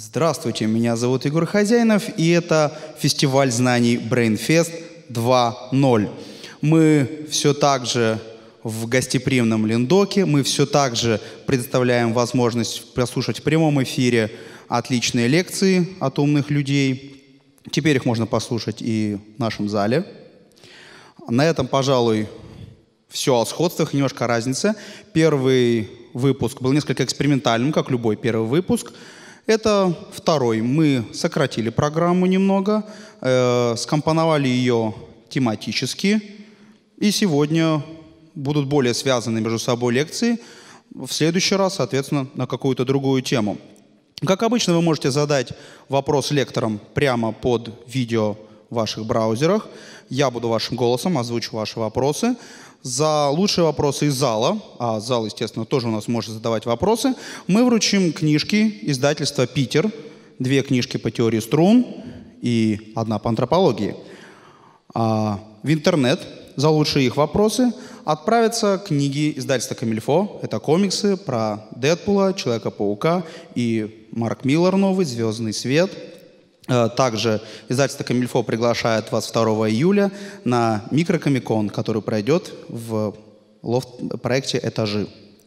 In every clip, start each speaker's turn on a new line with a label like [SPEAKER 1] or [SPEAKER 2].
[SPEAKER 1] Здравствуйте, меня зовут Егор Хозяинов, и это фестиваль знаний BrainFest 2.0. Мы все так же в гостеприимном Линдоке, мы все так же предоставляем возможность прослушать в прямом эфире отличные лекции от умных людей. Теперь их можно послушать и в нашем зале. На этом, пожалуй, все о сходствах, немножко о разнице. Первый выпуск был несколько экспериментальным, как любой первый выпуск. Это второй. Мы сократили программу немного, скомпоновали ее тематически, и сегодня будут более связаны между собой лекции. В следующий раз, соответственно, на какую-то другую тему. Как обычно, вы можете задать вопрос лекторам прямо под видео в ваших браузерах. Я буду вашим голосом озвучу ваши вопросы. За лучшие вопросы из зала, а зал, естественно, тоже у нас может задавать вопросы, мы вручим книжки издательства «Питер». 2 книжки по теории струн и 1 по антропологии. В интернет за лучшие их вопросы отправятся книги издательства «Камильфо». Это комиксы про Дэдпула, Человека-паука и Марк Миллер новый «Звездный свет». Также издательство «Камильфо» приглашает вас 2 июля на микрокомикон, который пройдет в проекте «Этажи».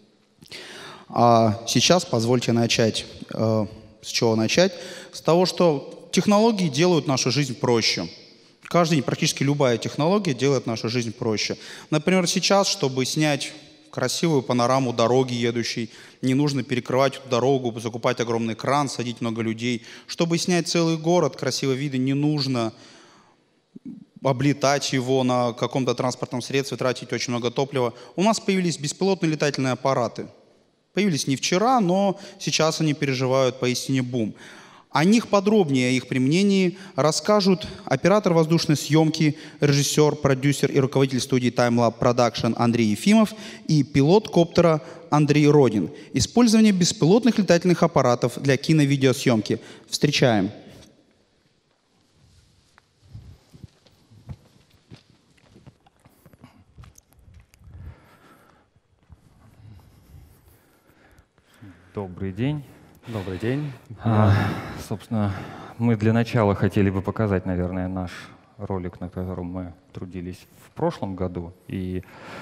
[SPEAKER 1] А сейчас позвольте начать. С чего начать? С того, что технологии делают нашу жизнь проще. Каждый день практически любая технология делает нашу жизнь проще. Например, сейчас, чтобы снять красивую панораму дороги едущей, не нужно перекрывать эту дорогу, закупать огромный кран, садить много людей. Чтобы снять целый город, красивые виды, не нужно облетать его на каком-то транспортном средстве, тратить очень много топлива. У нас появились беспилотные летательные аппараты. Появились не вчера, но сейчас они переживают поистине бум. О них подробнее, о их применении расскажут оператор воздушной съемки, режиссер, продюсер и руководитель студии TimeLab Production Андрей Ефимов и пилот коптера Андрей Родин. Использование беспилотных летательных аппаратов для кино-видеосъемки. Встречаем.
[SPEAKER 2] Добрый день.
[SPEAKER 3] Добрый день.
[SPEAKER 2] Собственно, мы для начала хотели бы показать, наверное, наш ролик, на котором мы трудились в прошлом году. И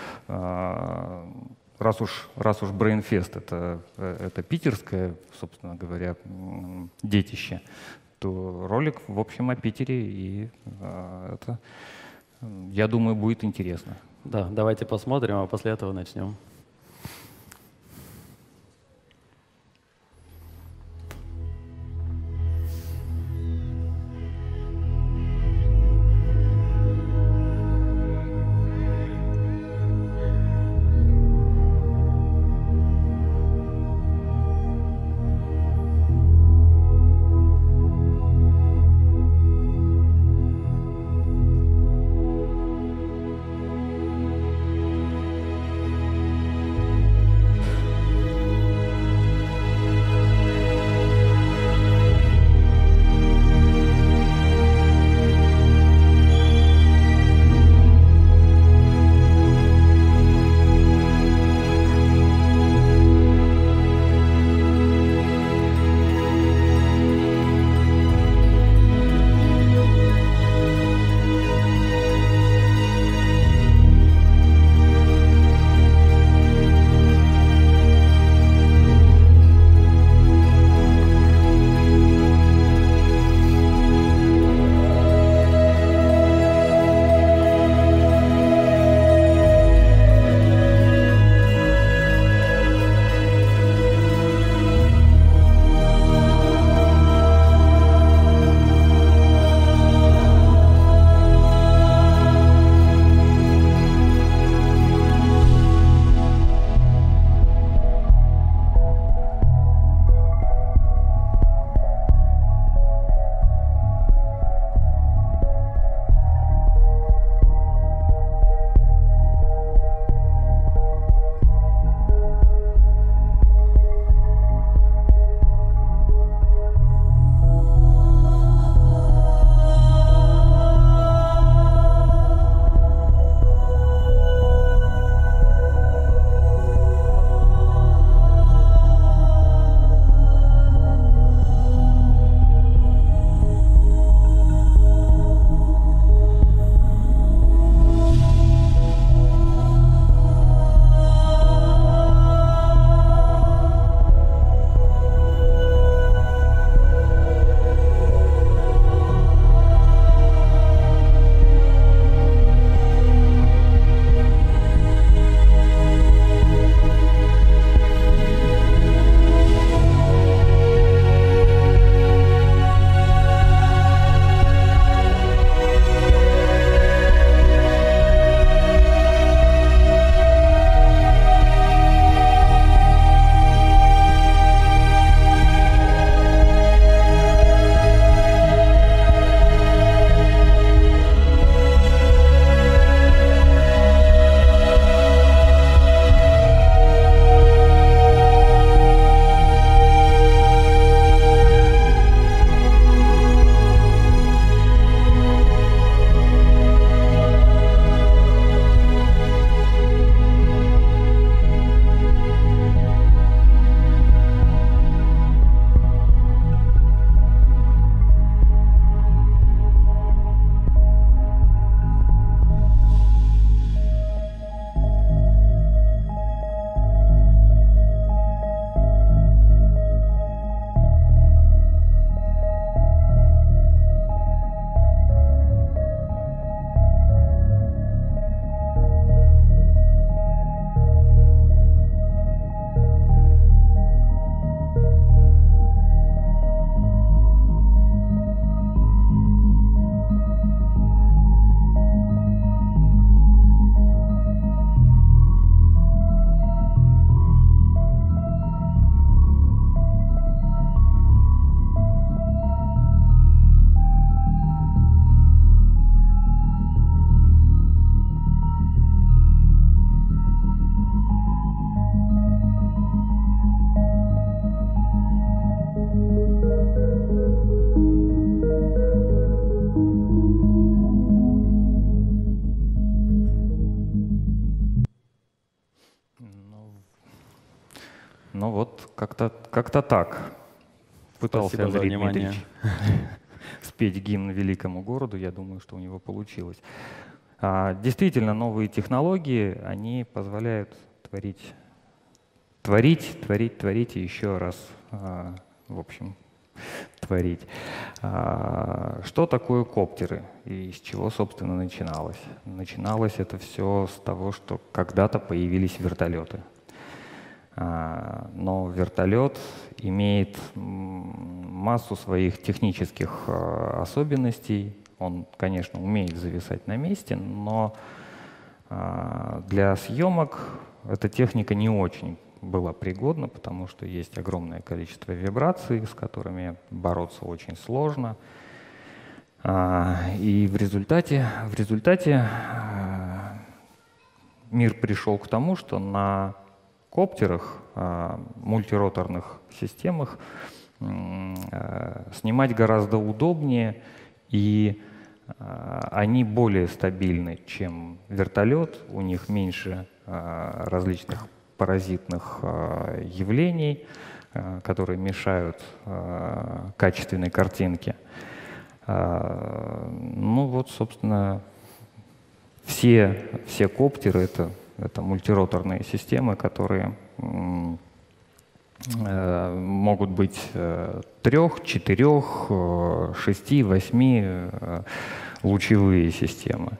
[SPEAKER 2] раз уж BrainFest это питерское, собственно говоря, детище, то ролик, в общем, о Питере, и это, я думаю, будет интересно.
[SPEAKER 3] Да, давайте посмотрим, а после этого начнем.
[SPEAKER 2] Ну вот, как-то так. Пытался
[SPEAKER 3] Спасибо за
[SPEAKER 2] Андрей
[SPEAKER 3] внимание.
[SPEAKER 2] Дмитриевич спеть гимн великому городу. Я думаю, что у него получилось. Действительно, новые технологии, они позволяют творить и еще раз, в общем, творить. Что такое коптеры и с чего, собственно, начиналось? Начиналось это все с того, что когда-то появились вертолеты. Но вертолет имеет массу своих технических особенностей. Он, конечно, умеет зависать на месте, но для съемок эта техника не очень была пригодна, потому что есть огромное количество вибраций, с которыми бороться очень сложно. И в результате мир пришел к тому, что на коптерах, мультироторных системах снимать гораздо удобнее, и они более стабильны, чем вертолет, у них меньше различных паразитных явлений, которые мешают качественной картинке. Ну вот, собственно, все коптеры — это мультироторные системы, которые могут быть 3, 4, 6, 8 лучевые системы.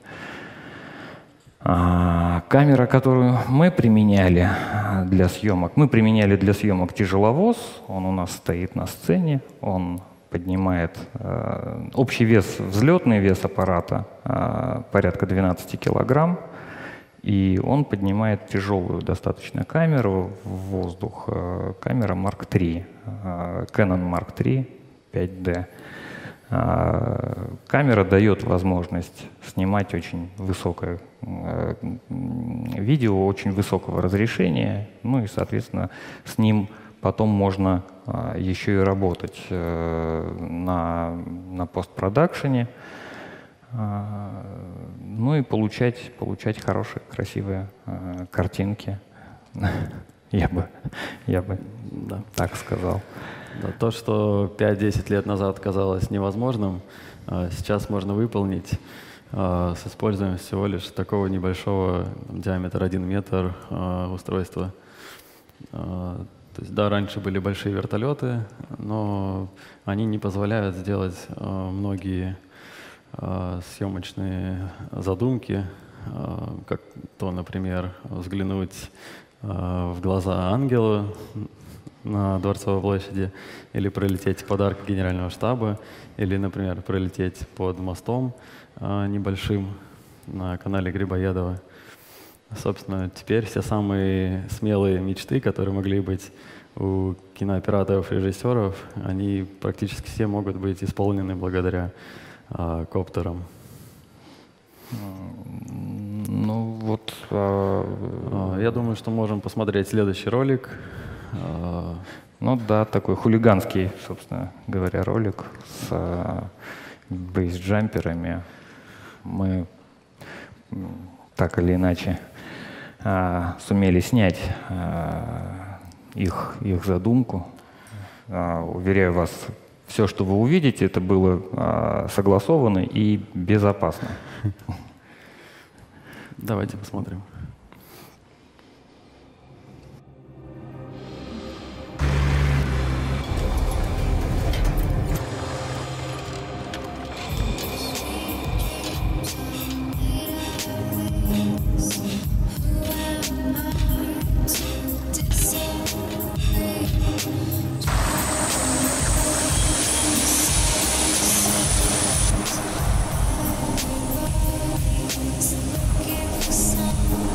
[SPEAKER 2] Камера, которую мы применяли для съемок тяжеловоз. Он у нас стоит на сцене, он поднимает общий вес, взлетный вес аппарата порядка 12 килограмм. И он поднимает тяжелую достаточно камеру в воздух. Камера Mark III, Canon Mark III 5D. Камера дает возможность снимать очень высокое видео, очень высокого разрешения. Ну и, соответственно, с ним потом можно еще и работать на постпродакшене. Ну и получать хорошие, красивые картинки. Я бы
[SPEAKER 3] Да.
[SPEAKER 2] так сказал.
[SPEAKER 3] Да, то, что 5-10 лет назад казалось невозможным, сейчас можно выполнить с использованием всего лишь такого небольшого диаметра 1 метр устройства. То есть, да, раньше были большие вертолеты, но они не позволяют сделать многие съемочные задумки, как то, например, взглянуть в глаза ангелу на Дворцовой площади, или пролететь под аркой Генерального штаба, или, например, пролететь под мостом небольшим на канале Грибоедова. Собственно, теперь все самые смелые мечты, которые могли быть у кинооператоров и режиссеров, они практически все могут быть исполнены благодаря коптерам.
[SPEAKER 2] Ну вот.
[SPEAKER 3] Я думаю, что можем посмотреть следующий ролик.
[SPEAKER 2] Ну да, такой хулиганский, собственно говоря, ролик с бейсджамперами. Мы так или иначе сумели снять их задумку. Уверяю вас, все, что вы увидите, это было согласовано и безопасно.
[SPEAKER 3] Давайте посмотрим.
[SPEAKER 4] Looking for some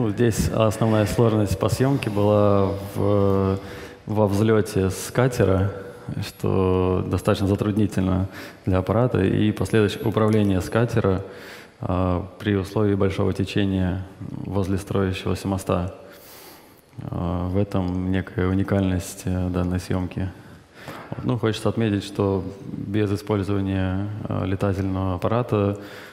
[SPEAKER 3] Ну, здесь основная сложность по съемке была во взлете с катера, что достаточно затруднительно для аппарата, и последующее управление с катера при условии большого течения возле строящегося моста. В этом некая уникальность данной съемки. Ну, хочется отметить, что без использования летательного аппарата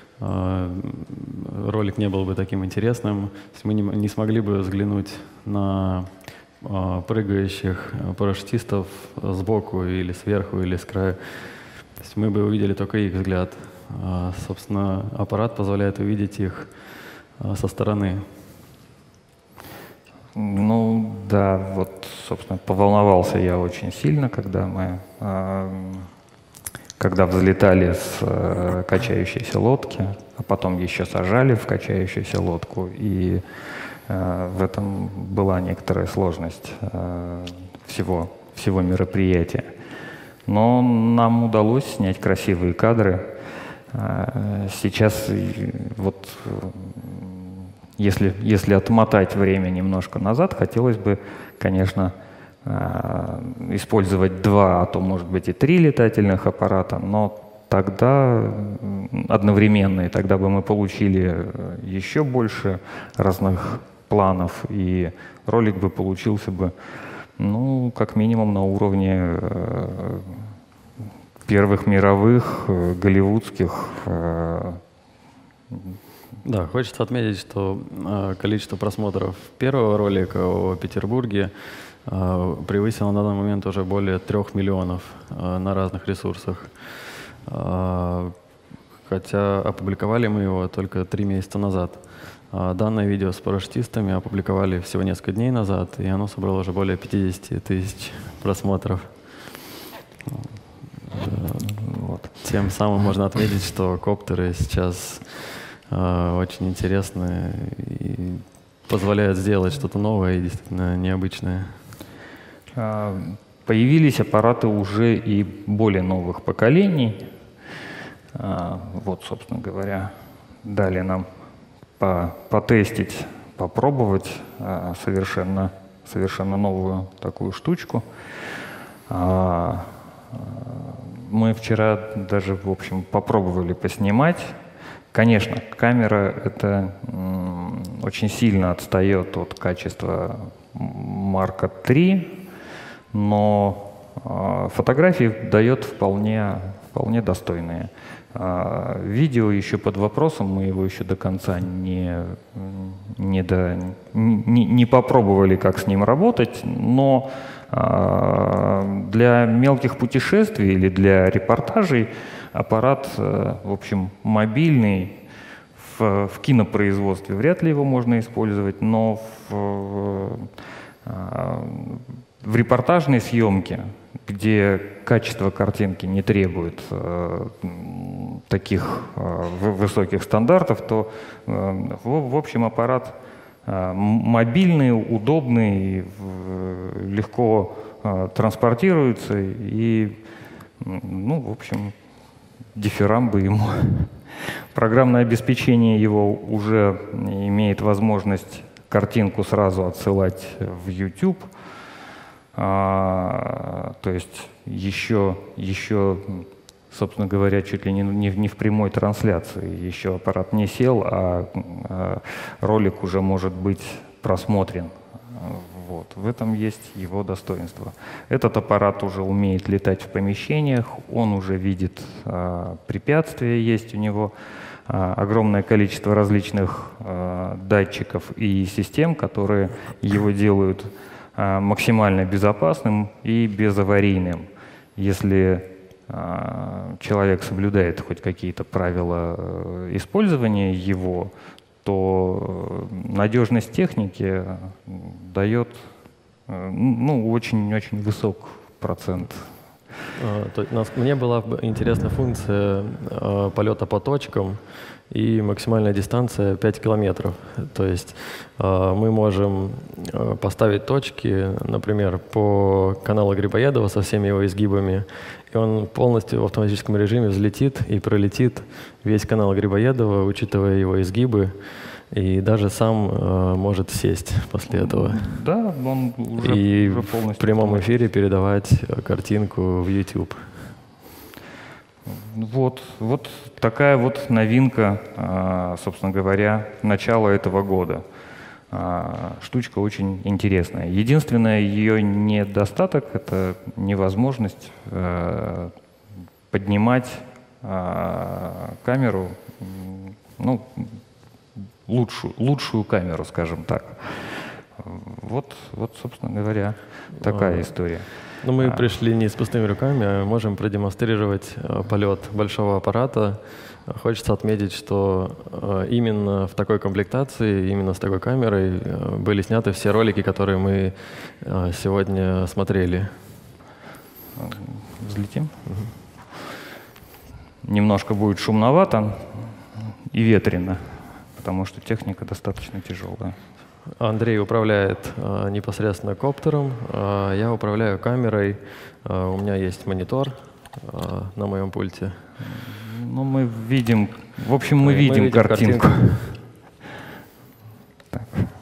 [SPEAKER 3] ролик не был бы таким интересным. Мы не смогли бы взглянуть на прыгающих парашютистов сбоку или сверху или с края. То есть мы бы увидели только их взгляд. Собственно, аппарат позволяет увидеть их со стороны.
[SPEAKER 2] Ну да, вот, собственно, поволновался я очень сильно, когда взлетали с качающейся лодки, а потом еще сажали в качающуюся лодку, и в этом была некоторая сложность всего мероприятия. Но нам удалось снять красивые кадры. Сейчас вот, если отмотать время немножко назад, хотелось бы, конечно, использовать 2, а то, может быть, и 3 летательных аппарата, но тогда одновременно, и тогда бы мы получили еще больше разных планов, и ролик бы получился бы, ну, как минимум на уровне первых мировых, голливудских.
[SPEAKER 3] Да, хочется отметить, что количество просмотров первого ролика о Петербурге превысило на данный момент уже более 3 миллионов на разных ресурсах. Хотя опубликовали мы его только 3 месяца назад. Данное видео с парашютистами опубликовали всего несколько дней назад, и оно собрало уже более 50 тысяч просмотров. Вот. Тем самым можно отметить, что коптеры сейчас очень интересны и позволяют сделать что-то новое и действительно необычное.
[SPEAKER 2] Появились аппараты уже и более новых поколений. Вот, собственно говоря, дали нам потестить, попробовать совершенно новую такую штучку. Мы вчера даже, в общем, попробовали поснимать. Конечно, камера это очень сильно отстает от качества Марка III, но фотографии дает вполне достойные. Видео еще под вопросом, мы его еще до конца не попробовали, как с ним работать, но для мелких путешествий или для репортажей аппарат, в общем, мобильный. В кинопроизводстве вряд ли его можно использовать, но в репортажной съемке, где качество картинки не требует таких высоких стандартов, то, в общем, аппарат мобильный, удобный, легко транспортируется и, ну, в общем, дифирамбы ему. Программное обеспечение его уже имеет возможность картинку сразу отсылать в YouTube. То есть еще, собственно говоря, чуть ли не в прямой трансляции. Еще аппарат не сел, а ролик уже может быть просмотрен. Вот. В этом есть его достоинство. Этот аппарат уже умеет летать в помещениях, он уже видит препятствия, есть у него огромное количество различных датчиков и систем, которые его делают максимально безопасным и безаварийным. Если человек соблюдает хоть какие-то правила использования его, то надежность техники дает, ну, очень-очень высок процент.
[SPEAKER 3] Мне была интересна функция полета по точкам и максимальная дистанция 5 километров. То есть мы можем поставить точки, например, по каналу Грибоедова со всеми его изгибами, и он полностью в автоматическом режиме взлетит и пролетит весь канал Грибоедова, учитывая его изгибы. и даже сам может сесть после этого.
[SPEAKER 2] Да, он уже,
[SPEAKER 3] И
[SPEAKER 2] уже полностью...
[SPEAKER 3] в прямом эфире передавать картинку в YouTube.
[SPEAKER 2] Вот такая вот новинка, собственно говоря, начала этого года. Штучка очень интересная. Единственное ее недостаток — это невозможность поднимать камеру, ну, лучшую камеру, скажем так. Вот, собственно говоря, такая история.
[SPEAKER 3] Но мы пришли не с пустыми руками, а можем продемонстрировать полет большого аппарата. Хочется отметить, что именно в такой комплектации, именно с такой камерой были сняты все ролики, которые мы сегодня смотрели.
[SPEAKER 2] Взлетим. Немножко будет шумновато и ветрено, потому что техника достаточно тяжелая.
[SPEAKER 3] Андрей управляет непосредственно коптером, я управляю камерой. У меня есть монитор на моем пульте.
[SPEAKER 2] Ну, мы видим, в общем, мы видим картинку. Так.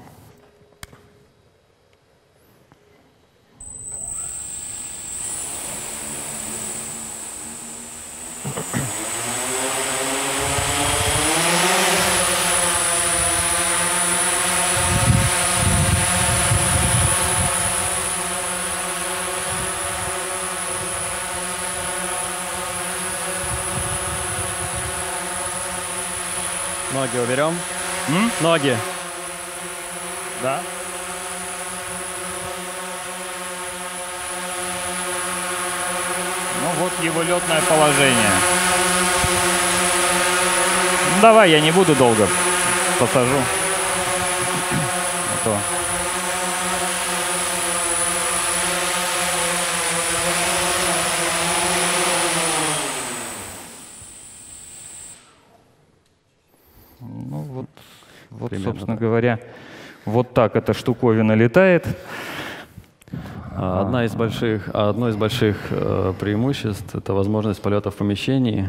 [SPEAKER 3] Ноги уберем. Ноги.
[SPEAKER 2] Да. Ну вот его летное положение. Ну, давай, я не буду долго. Посажу. А то. Ну вот собственно говоря, вот так эта штуковина летает.
[SPEAKER 3] Одно из больших преимуществ — это возможность полета в помещении.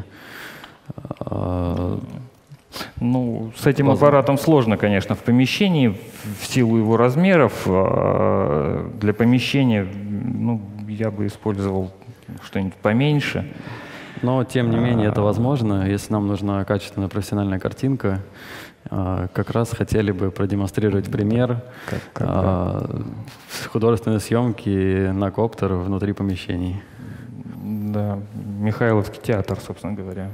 [SPEAKER 2] Ну, с этим аппаратом сложно, конечно, в помещении, в силу его размеров. Для помещения, ну, я бы использовал что-нибудь поменьше.
[SPEAKER 3] Но, тем не менее, это возможно. Если нам нужна качественная профессиональная картинка, как раз хотели бы продемонстрировать пример художественной съемки на коптер внутри помещений.
[SPEAKER 2] Да, Михайловский театр, собственно говоря.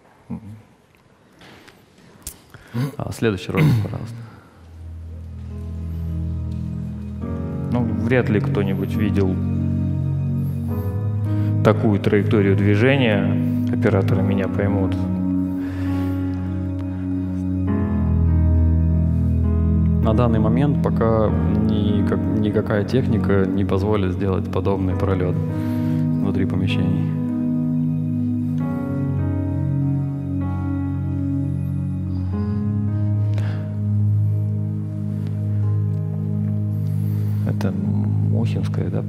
[SPEAKER 3] Следующий ролик, пожалуйста.
[SPEAKER 2] Ну, вряд ли кто-нибудь видел такую траекторию движения. Операторы меня поймут.
[SPEAKER 3] На данный момент пока никакая техника не позволит сделать подобный пролет внутри помещений.
[SPEAKER 2] Это Мухинская, да?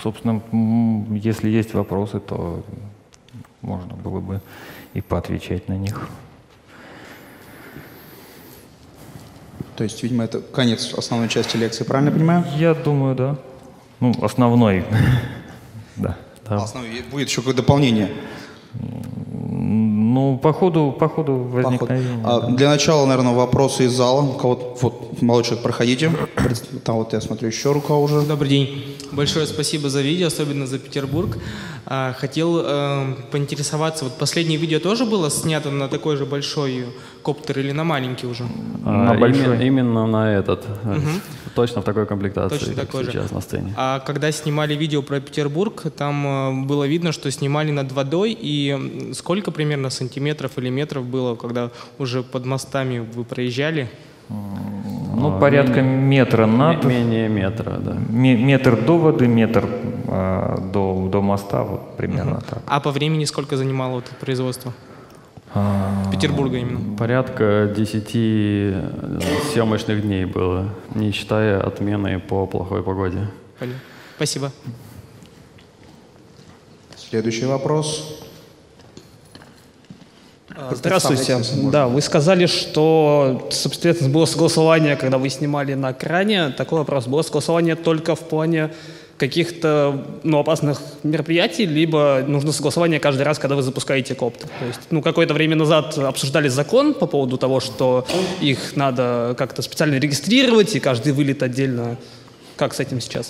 [SPEAKER 2] собственно, если есть вопросы, то можно было бы и поотвечать на них.
[SPEAKER 1] То есть, видимо, это конец основной части лекции, правильно я понимаю?
[SPEAKER 2] Я думаю, да. Ну, основной. Да.
[SPEAKER 1] Будет еще какое-то дополнение?
[SPEAKER 2] Ну, по ходу возникновения. Да.
[SPEAKER 1] Для начала, наверное, вопросы из зала. Вот, молодой человек, проходите. Там вот я смотрю, еще рука уже.
[SPEAKER 4] Добрый день. Большое спасибо за видео, особенно за Петербург. Хотел поинтересоваться, вот последнее видео тоже было снято на такой же большой коптер или на маленький уже?
[SPEAKER 2] На большой.
[SPEAKER 3] Именно на этот. Точно в такой комплектации,
[SPEAKER 4] точно
[SPEAKER 3] как
[SPEAKER 4] такой
[SPEAKER 3] сейчас
[SPEAKER 4] же.
[SPEAKER 3] на сцене.
[SPEAKER 4] А когда снимали видео про Петербург, там было видно, что снимали над водой, и сколько примерно сантиметров или метров было, когда уже под мостами вы проезжали?
[SPEAKER 2] Ну, порядка метра над.
[SPEAKER 3] Менее метра, да.
[SPEAKER 2] Метр до воды, метр до моста, вот примерно так.
[SPEAKER 4] А по времени сколько занимало вот это производство? Петербурга именно.
[SPEAKER 3] Порядка 10 съемочных дней было, не считая отмены по плохой погоде.
[SPEAKER 4] Понятно. Спасибо.
[SPEAKER 1] Следующий вопрос.
[SPEAKER 5] Здравствуйте. Да, вы сказали, что, собственно, было согласование, когда вы снимали на экране. Такой вопрос. Было согласование только в плане каких-то опасных мероприятий, либо нужно согласование каждый раз, когда вы запускаете коптер? То есть, какое-то время назад обсуждали закон по поводу того, что их надо как-то специально регистрировать, и каждый вылет отдельно. Как с этим сейчас?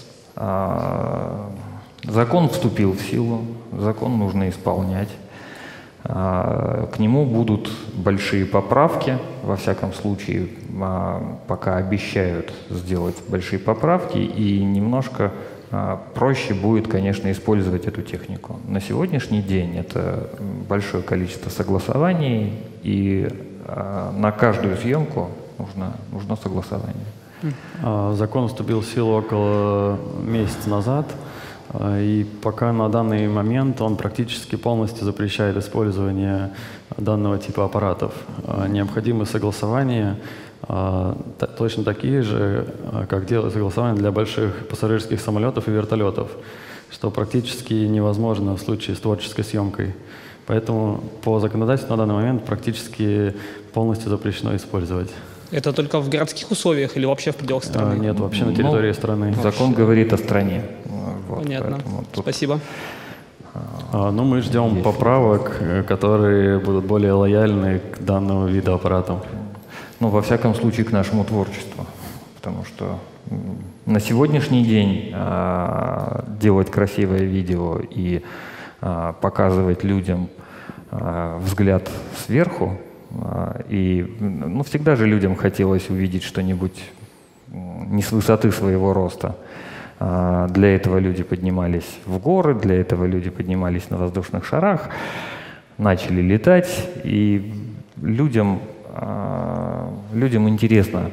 [SPEAKER 2] Закон вступил в силу, закон нужно исполнять. К нему будут большие поправки, во всяком случае, пока обещают сделать большие поправки, и немножко проще будет, конечно, использовать эту технику. На сегодняшний день это большое количество согласований, и на каждую съемку нужно согласование.
[SPEAKER 3] Закон вступил в силу около месяца назад. И пока на данный момент он практически полностью запрещает использование данного типа аппаратов. Необходимы согласования, точно такие же, как делают согласования для больших пассажирских самолетов и вертолетов, что практически невозможно в случае с творческой съемкой. Поэтому по законодательству на данный момент практически полностью запрещено использовать.
[SPEAKER 5] Это только в городских условиях или вообще в пределах страны?
[SPEAKER 3] Нет, вообще на территории страны.
[SPEAKER 2] Закон говорит о стране.
[SPEAKER 5] Понятно. Спасибо.
[SPEAKER 3] Мы ждем поправок, которые будут более лояльны к данному виду аппаратам.
[SPEAKER 2] Во всяком случае, к нашему творчеству. Потому что на сегодняшний день делать красивое видео и показывать людям взгляд сверху, и всегда же людям хотелось увидеть что-нибудь не с высоты своего роста. Для этого люди поднимались в горы, для этого люди поднимались на воздушных шарах, начали летать, и людям интересно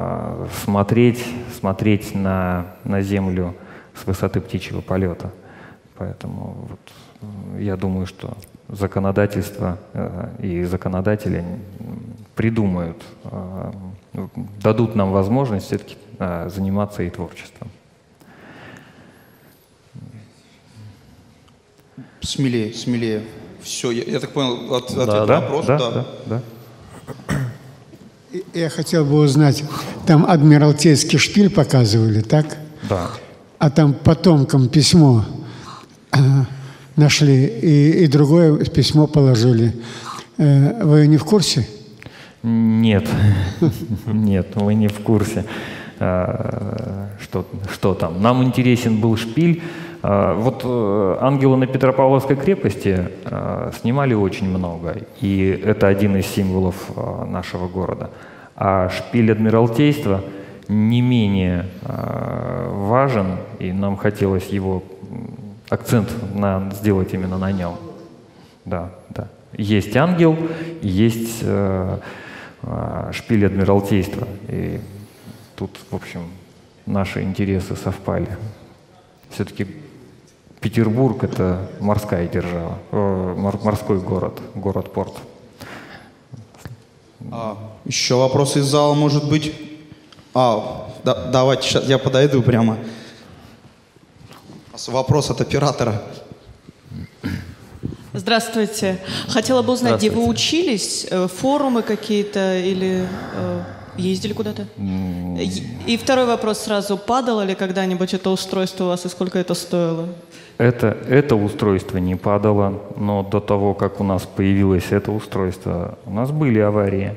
[SPEAKER 2] смотреть на Землю с высоты птичьего полета. Поэтому я думаю, что законодательство и законодатели придумают, дадут нам возможность все-таки заниматься и творчеством.
[SPEAKER 1] Смелее. Все, я так понял, ответ на вопрос.
[SPEAKER 2] Да.
[SPEAKER 6] Я хотел бы узнать, там Адмиралтейский шпиль показывали, так?
[SPEAKER 2] Да.
[SPEAKER 6] А там потомкам письмо нашли и другое письмо положили. Вы не в курсе?
[SPEAKER 2] Нет, мы не в курсе, что там. Нам интересен был шпиль. «Ангелы на Петропавловской крепости» снимали очень много, и это один из символов нашего города. А шпиль Адмиралтейства не менее важен, и нам хотелось его акцент сделать именно на нем. Да. Есть ангел, есть шпиль Адмиралтейства, и тут, в общем, наши интересы совпали. Все-таки Петербург — это морская держава, морской город-порт.
[SPEAKER 1] Еще вопросы из зала, может быть? Давайте, сейчас я подойду прямо. Вопрос от оператора.
[SPEAKER 7] Здравствуйте. Хотела бы узнать, где вы учились? Форумы какие-то или ездили куда-то? И второй вопрос сразу. Падало ли когда-нибудь это устройство у вас и сколько это стоило?
[SPEAKER 2] Это устройство не падало, но до того, как у нас появилось это устройство, у нас были аварии.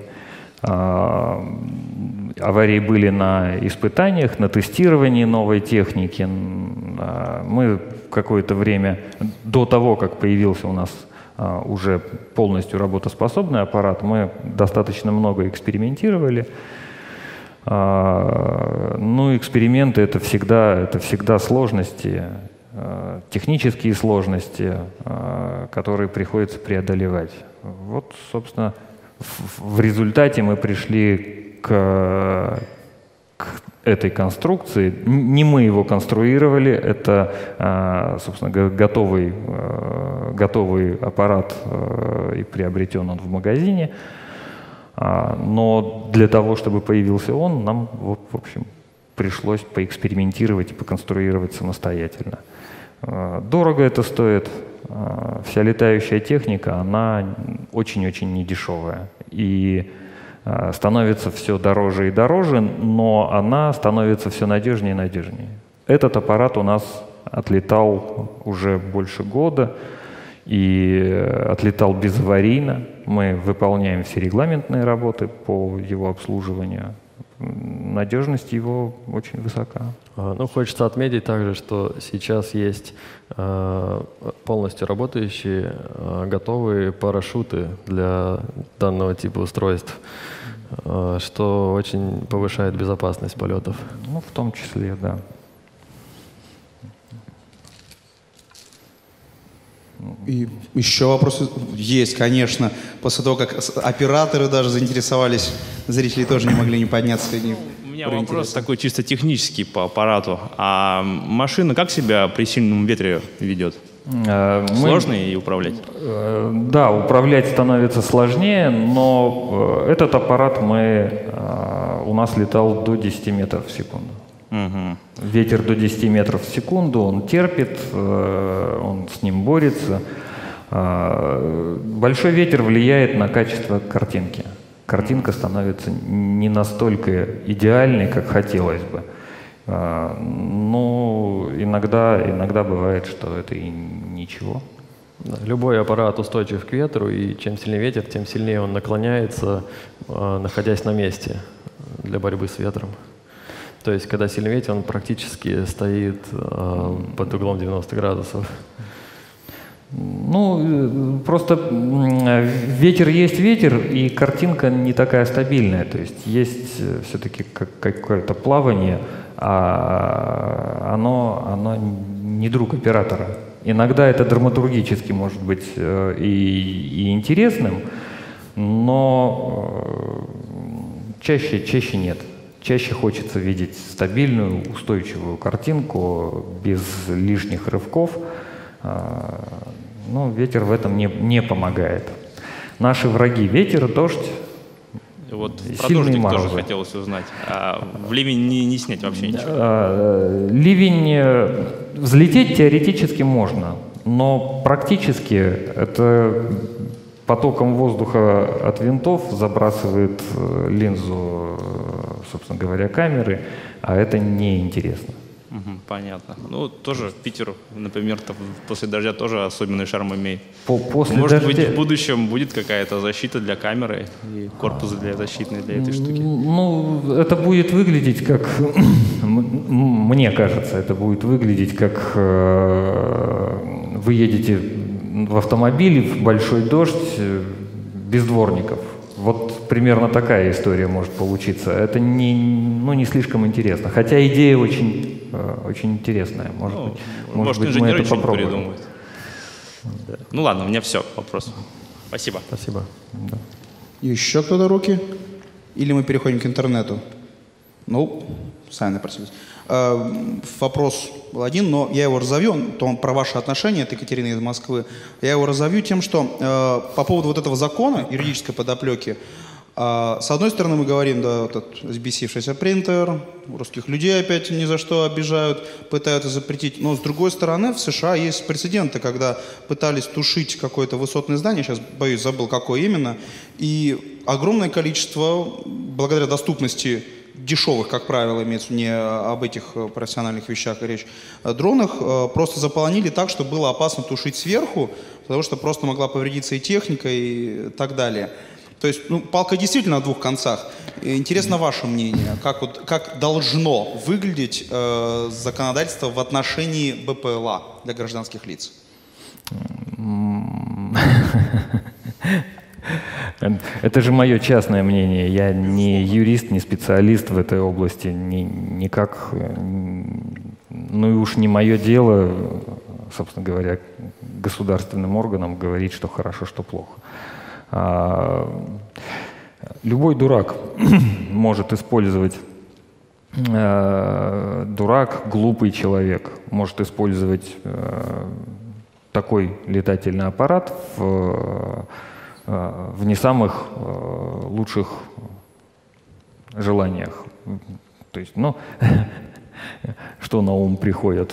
[SPEAKER 2] Аварии были на испытаниях, на тестировании новой техники. Мы какое-то время, до того, как появился у нас уже полностью работоспособный аппарат, мы достаточно много экспериментировали. Ну, эксперименты — это всегда сложности, технические сложности, которые приходится преодолевать. Вот, собственно, в результате мы пришли к этой конструкции. Не мы его конструировали, это, собственно, готовый аппарат, и приобретен он в магазине. Но для того, чтобы появился он, нам, в общем, пришлось поэкспериментировать и поконструировать самостоятельно. Дорого это стоит. Вся летающая техника, она очень-очень недешевая. И становится все дороже и дороже, но она становится все надежнее и надежнее. Этот аппарат у нас отлетал уже больше года и отлетал безаварийно. Мы выполняем все регламентные работы по его обслуживанию. Надежность его очень высока.
[SPEAKER 3] Ну, хочется отметить также, что сейчас есть полностью работающие, готовые парашюты для данного типа устройств, что очень повышает безопасность полетов.
[SPEAKER 2] Ну, в том числе, да.
[SPEAKER 1] И еще вопросы есть, конечно. После того, как операторы даже заинтересовались, зрители тоже не могли не подняться.
[SPEAKER 8] У меня вопрос такой чисто технический по аппарату. А машина как себя при сильном ветре ведет? Сложно ей управлять?
[SPEAKER 2] Да, управлять становится сложнее, но этот аппарат у нас летал до 10 метров в секунду.
[SPEAKER 8] Угу.
[SPEAKER 2] Ветер до 10 метров в секунду, он терпит, он с ним борется. Большой ветер влияет на качество картинки. Картинка становится не настолько идеальной, как хотелось бы. Но иногда бывает, что это и ничего.
[SPEAKER 3] Да, любой аппарат устойчив к ветру, и чем сильнее ветер, тем сильнее он наклоняется, находясь на месте для борьбы с ветром. То есть, когда сильный ветер, он практически стоит под углом 90 градусов.
[SPEAKER 2] Ну, просто ветер есть ветер, и картинка не такая стабильная. То есть все-таки какое-то плавание, а оно не друг оператора. Иногда это драматургически может быть и интересным, но чаще нет. Чаще хочется видеть стабильную, устойчивую картинку, без лишних рывков. Но ветер в этом не помогает. Наши враги — ветер, дождь,
[SPEAKER 8] вот
[SPEAKER 2] сильные морозы.
[SPEAKER 8] Тоже хотелось узнать. А в ливень не снять вообще ничего?
[SPEAKER 2] Ливень взлететь теоретически можно, но практически это потоком воздуха от винтов забрасывает линзу, собственно говоря, камеры, а это неинтересно.
[SPEAKER 8] Понятно. Ну, тоже Питер, например, после дождя тоже особенный шарм имеет.
[SPEAKER 2] Может
[SPEAKER 8] быть, в будущем будет какая-то защита для камеры и корпус защитный для этой штуки?
[SPEAKER 2] Ну, это будет выглядеть как, мне кажется, это будет выглядеть как вы едете в автомобиле в большой дождь без дворников. Вот примерно такая история может получиться. Это не слишком интересно. Хотя идея очень интересная. Может быть, мы это попробуем.
[SPEAKER 8] Да. Ну ладно, у меня все. Вопрос. Спасибо.
[SPEAKER 3] Спасибо.
[SPEAKER 2] Да.
[SPEAKER 1] Еще кто-то руки? Или мы переходим к интернету? Ну, сами напросились. Вопрос был один, но я его разовью, то он про ваши отношения, это Екатерина из Москвы. Я его разовью тем, что по поводу вот этого закона, юридической подоплеки, С одной стороны, мы говорим, да, этот взбесившийся принтер, русских людей опять ни за что обижают, пытаются запретить. Но с другой стороны, в США есть прецеденты, когда пытались тушить какое-то высотное здание, сейчас, боюсь, забыл, какое именно, и огромное количество, благодаря доступности дешевых, как правило, имеется не об этих профессиональных вещах речь, дронах, просто заполонили так, что было опасно тушить сверху, потому что просто могла повредиться и техника, и так далее. То есть, ну, палка действительно на двух концах. Интересно ваше мнение, как должно выглядеть законодательство в отношении БПЛА для гражданских лиц?
[SPEAKER 2] Это же мое частное мнение. Я не юрист, не специалист в этой области, никак, ну и уж не мое дело, собственно говоря, государственным органам говорить, что хорошо, что плохо. Любой дурак может использовать, дурак, глупый человек может использовать такой летательный аппарат в не самых лучших желаниях. То есть, ну, что на ум приходит?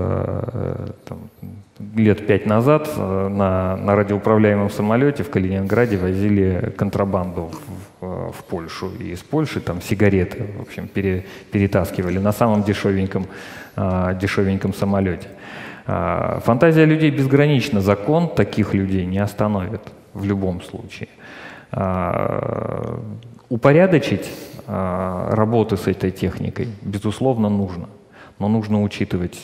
[SPEAKER 2] Лет 5 назад на радиоуправляемом самолете в Калининграде возили контрабанду в Польшу. И из Польши там сигареты, в общем, перетаскивали на самом дешевеньком самолете. Фантазия людей безгранична. Закон таких людей не остановит в любом случае. Упорядочить работы с этой техникой, безусловно, нужно. Но нужно учитывать,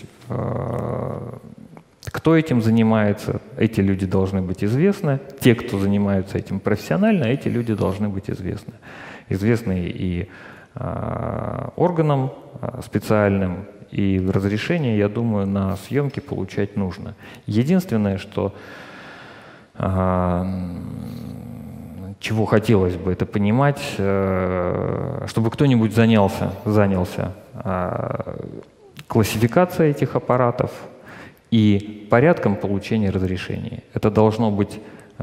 [SPEAKER 2] кто этим занимается. Эти люди должны быть известны. Те, кто занимаются этим профессионально, эти люди должны быть известны. Известны и органам специальным, и разрешение, я думаю, на съемки получать нужно. Единственное, что чего хотелось бы, это понимать, чтобы кто-нибудь занялся классификацией этих аппаратов и порядком получения разрешений. Это должно быть,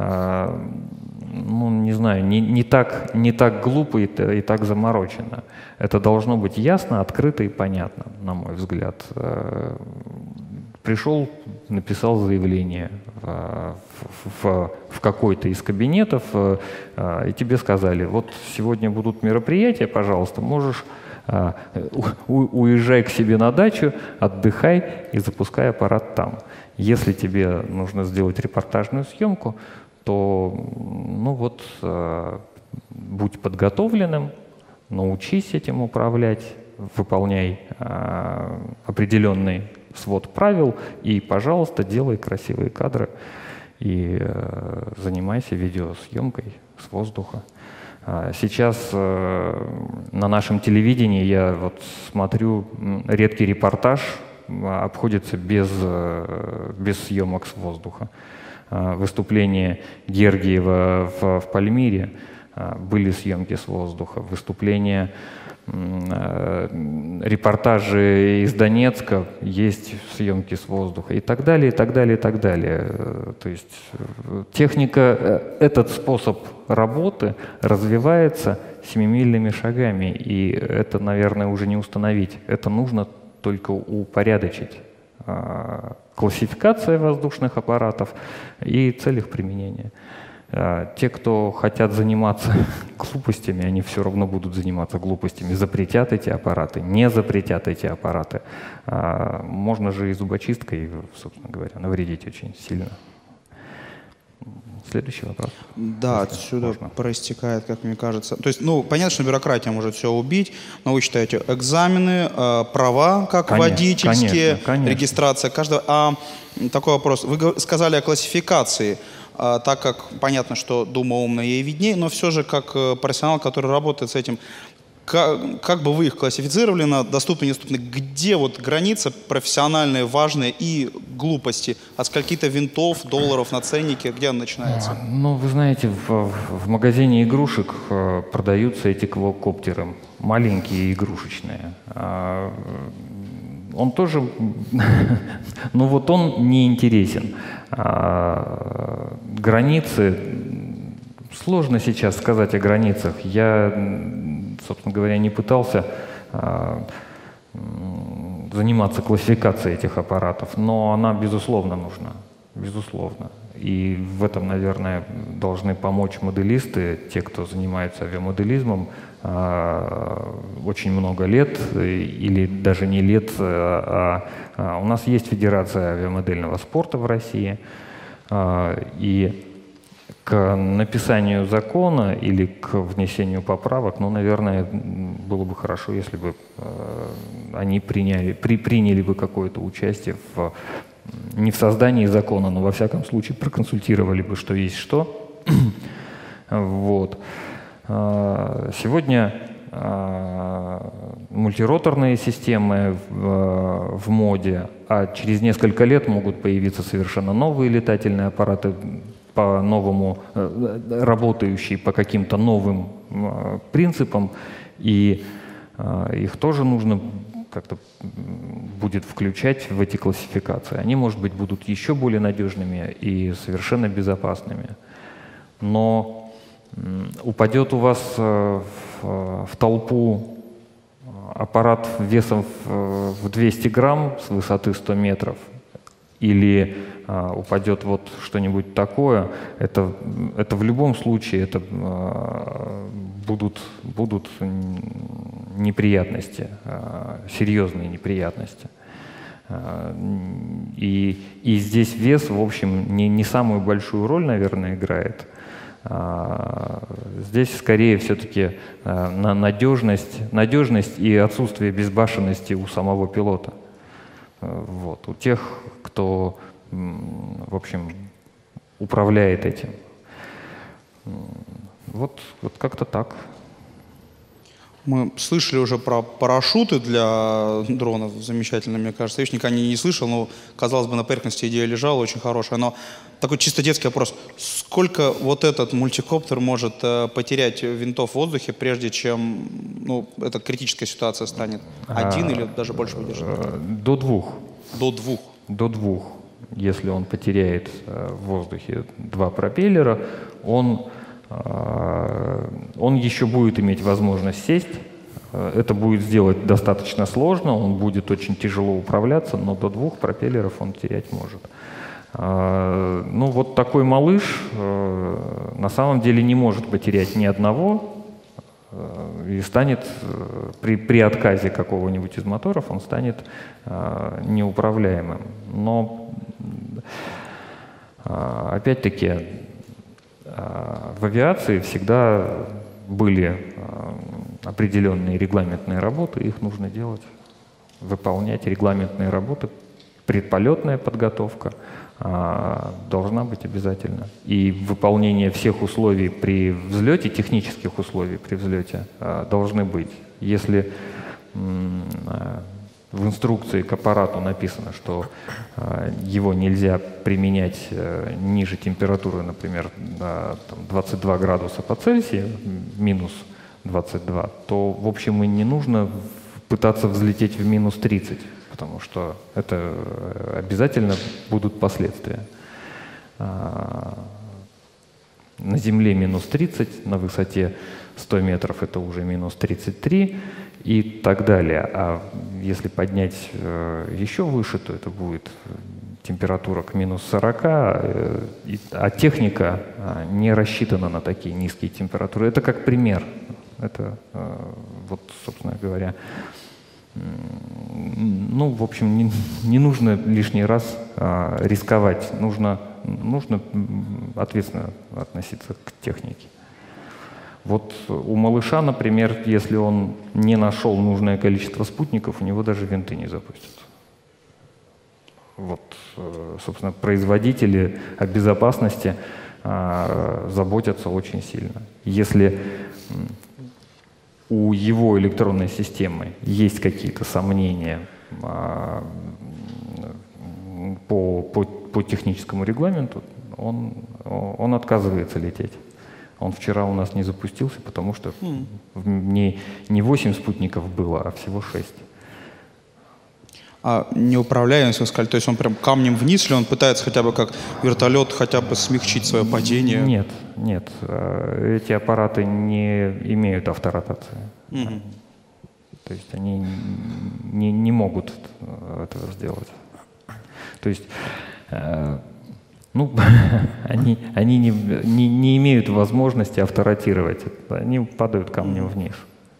[SPEAKER 2] ну, не знаю, не так глупо и так заморочено. Это должно быть ясно, открыто и понятно, на мой взгляд. Пришел, написал заявление в какой-то из кабинетов, и тебе сказали, вот сегодня будут мероприятия, пожалуйста, можешь уезжай к себе на дачу, отдыхай и запускай аппарат там. Если тебе нужно сделать репортажную съемку, то, ну вот, будь подготовленным, научись этим управлять, выполняй определенный свод правил и, пожалуйста, делай красивые кадры и занимайся видеосъемкой с воздуха. Сейчас на нашем телевидении я вот смотрю, редкий репортаж обходится без съемок с воздуха. Выступление Гергиева в Пальмире были съемки с воздуха. Выступление, репортажи из Донецка, есть съемки с воздуха и так далее, и так далее, и так далее. То есть техника, этот способ работы развивается семимильными шагами, и это, наверное, уже не установить. Это нужно только упорядочить. Классификация воздушных аппаратов и цель их применения. Те, кто хотят заниматься глупостями, они все равно будут заниматься глупостями. Запретят эти аппараты, не запретят эти аппараты. Можно же и зубочисткой, собственно говоря, навредить очень сильно. Следующий вопрос.
[SPEAKER 1] Да, отсюда проистекает, как мне кажется. То есть, ну, понятно, что бюрократия может все убить, но вы считаете, экзамены, права, как водительские, конечно. Регистрация каждого. Такой вопрос. Вы сказали о классификации. Так как понятно, что Дума умная, ей виднее, но все же как профессионал, который работает с этим, как бы вы их классифицировали на доступные и недоступные? Где вот граница профессиональные, важные и глупости? От скольки-то винтов, долларов на ценнике, где она начинается?
[SPEAKER 2] Ну, вы знаете, в магазине игрушек продаются эти квадрокоптеры, маленькие игрушечные. Он тоже, ну вот он не интересен. Границы Сложно сейчас сказать о границах. Я, собственно говоря, не пытался заниматься классификацией этих аппаратов, но она, безусловно, нужна. Безусловно. И в этом, наверное, должны помочь моделисты, те, кто занимается авиамоделизмом очень много лет, или даже не лет, у нас есть Федерация авиамодельного спорта в России, и к написанию закона или к внесению поправок, ну, наверное, было бы хорошо, если бы они приняли бы какое-то участие не в создании закона, но во всяком случае проконсультировали бы, что есть что. Вот. Сегодня мультироторные системы в моде, а через несколько лет могут появиться совершенно новые летательные аппараты, по-новому работающие по каким-то новым принципам, и их тоже нужно как-то будет включать в эти классификации. Они, может быть, будут еще более надежными и совершенно безопасными. Но упадет у вас в толпу аппарат весом в 200 грамм с высоты 100 метров, или упадет вот что-нибудь такое, это в любом случае это будут неприятности, серьезные неприятности. И здесь вес, в общем, не самую большую роль, наверное, играет. Здесь скорее все-таки на надежность и отсутствие безбашенности у самого пилота. Вот. У тех, кто, в общем, управляет этим. Вот как-то так.
[SPEAKER 1] Мы слышали уже про парашюты для дронов. Замечательно, мне кажется. Я их никогда не слышал, но, казалось бы, на поверхности идея лежала, очень хорошая. Но такой чисто детский вопрос. Сколько вот этот мультикоптер может потерять винтов в воздухе, прежде чем эта критическая ситуация станет? Один или даже больше выдержит?
[SPEAKER 2] До 2.
[SPEAKER 1] До 2? До 2.
[SPEAKER 2] Если он потеряет в воздухе 2 пропеллера, он еще будет иметь возможность сесть. Это будет сделать достаточно сложно, он будет очень тяжело управляться, но до 2 пропеллеров он терять может. Ну вот такой малыш на самом деле не может потерять ни одного и станет при отказе какого-нибудь из моторов он станет неуправляемым. Но опять-таки в авиации всегда были определенные регламентные работы, их нужно делать, выполнять регламентные работы. Предполетная подготовка должна быть обязательно. И выполнение всех условий при взлете, технических условий при взлете должны быть. Если в инструкции к аппарату написано, что его нельзя применять ниже температуры, например, 22 градуса по Цельсию, минус 22, то, в общем, и не нужно пытаться взлететь в минус 30, потому что это обязательно будут последствия. На Земле минус 30, на высоте 100 метров это уже минус 33 и так далее. А если поднять еще выше, то это будет температура к минус 40, а техника не рассчитана на такие низкие температуры. Это как пример. Это, вот, собственно говоря, ну, в общем, не нужно лишний раз рисковать. Нужно ответственно относиться к технике. Вот у малыша, например, если он не нашел нужное количество спутников, у него даже винты не запустятся. Вот, собственно, производители о безопасности заботятся очень сильно. Если у его электронной системы есть какие-то сомнения по техническому регламенту, он отказывается лететь. Он вчера у нас не запустился, потому что не 8 спутников было, а всего 6.
[SPEAKER 1] А неуправляемость, вы сказали, то есть он прям камнем вниз, или он пытается хотя бы как вертолет хотя бы смягчить свое падение?
[SPEAKER 2] Нет, нет. Эти аппараты не имеют авторотации. То есть они не могут этого сделать. То есть ну, они не имеют возможности авторотировать. Они падают камнем вниз.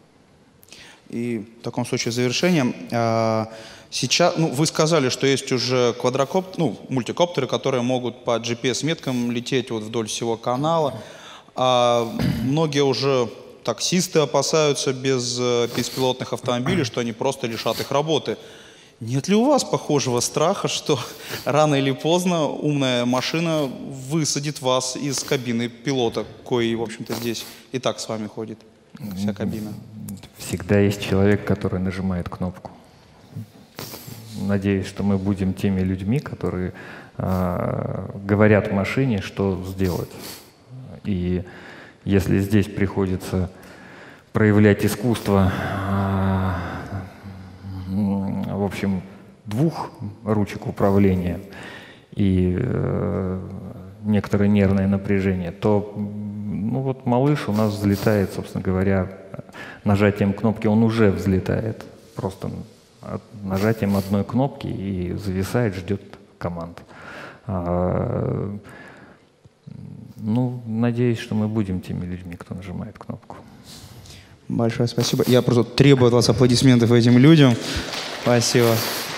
[SPEAKER 1] И в таком случае завершением. Сейчас, ну, вы сказали, что есть уже мультикоптеры, которые могут по GPS-меткам лететь вот вдоль всего канала. Многие уже таксисты опасаются без беспилотных автомобилей, что они просто лишат их работы. Нет ли у вас похожего страха, что рано или поздно умная машина высадит вас из кабины пилота, кои, в общем-то, здесь и так с вами ходит, вся кабина?
[SPEAKER 2] Всегда есть человек, который нажимает кнопку. Надеюсь, что мы будем теми людьми, которые говорят машине, что сделать. И если здесь приходится проявлять искусство, в общем, двух ручек управления и некоторое нервное напряжение, то ну вот малыш у нас взлетает, собственно говоря, нажатием кнопки он уже взлетает. Просто нажатием одной кнопки и зависает, ждет команд. Ну, надеюсь, что мы будем теми людьми, кто нажимает кнопку.
[SPEAKER 1] Большое спасибо. Я просто требую от вас аплодисментов этим людям. Спасибо.